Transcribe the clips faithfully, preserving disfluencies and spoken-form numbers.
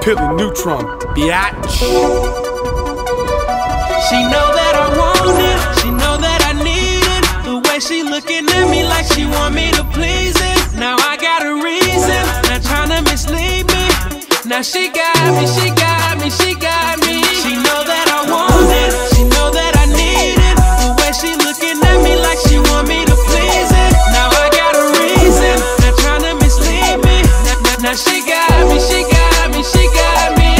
Pilly Neutron, biatch. She know that I want it, she know that I need it. The way she looking at me like she want me to please it. Now I got a reason, not tryna mislead me. Now she got me, she got me, she got me. She know that I want it, she know that I need it. The way she looking at me like she want me to please it. Now I got a reason, not tryna mislead me. Now, now she got me, she got me, she got me.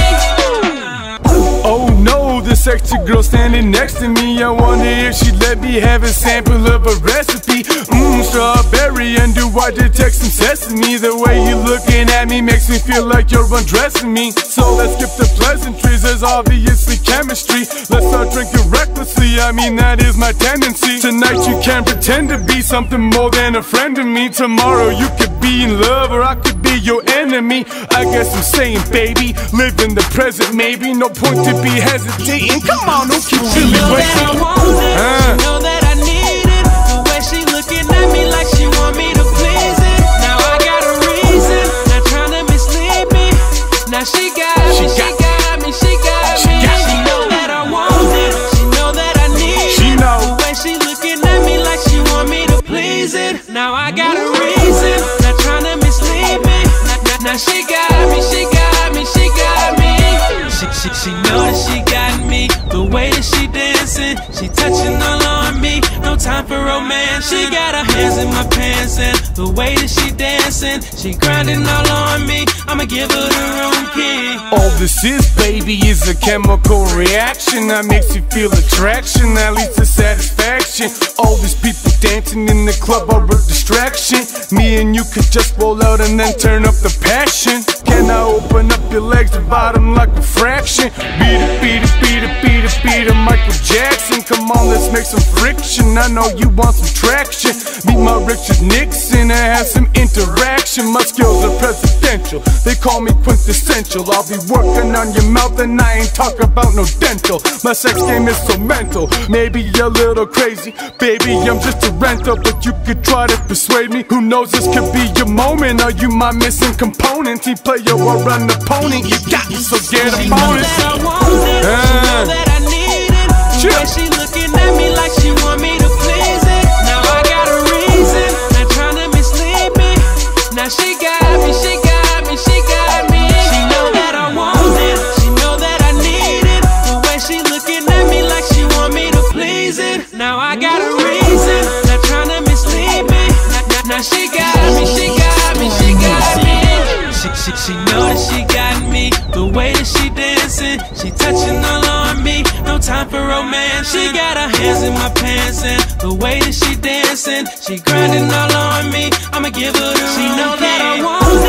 Oh no, the sexy girl standing next to me. I wonder if she'd let me have a sample of a recipe. Mmm, strawberry, and do I detect some sesame? The way you looking at me makes me feel like you're undressing me. So let's skip the pleasantries, there's obviously chemistry. Let's start drinking recklessly, I mean that is my tendency. Tonight you can't pretend to be something more than a friend to me. Tomorrow you could be in love or I could be your enemy. I guess I'm saying, baby, live in the present maybe. No point to be hesitating, come on, don't keep She me know waiting. that I want it, uh. she know that I need it. The way she looking at me like she want me to please it. Now I got a reason, not tryna mislead me. Now she got me, she got me, she got me. She know that I want it, she know that I need She it. know. The way she looking at me like she want me to please it. Now I got a reason, not tryna mislead me. Now, now she got me, she got me, she got me. She, she, she know that she got me. The way that she dancing, she touching all on me. No time for romance. She got her hands in my pants, and the way that she dancing, she grinding all on me. I'ma give her the room key. All this is, baby, is a chemical reaction that makes you feel attraction, that leads to satisfaction. All these people dancing in the club are a distraction. Me and you could just roll out and then turn up the passion. Can I open up your legs, divide them like a fraction? Beat it, beat it, beat it, beat it, beat it, Michael Jackson. Come on, let's make some friction. I know you want some traction. Meet my Richard Nixon and have some interaction. My skills are presidential, they call me quintessential. I'll be working on your mouth and I ain't talking about no dental. My sex game is so mental, maybe a little crazy. Baby, I'm just a rental, but you could try to persuade me. Who knows, this could be your moment. Are you my missing component? Team player or an opponent? You got me, so get She a know bonus. that I want it, she know that I need it. The way she looking at me like she want me to please it. Now I got a reason, not tryna mislead me. Now she got me, she got me, she got me. She know that I want it, she know that I need it. The way she looking at me like she want me to please it. Now I got a reason, not tryna mislead me. Now, now, now she got me, she got me, she got me. She, she, she know that she got me. The way that she dancing, she touching all on me. No time for romance. She got her hands in my pants, and the way that she dancing, she grinding all on me. I'ma give her the She know that I want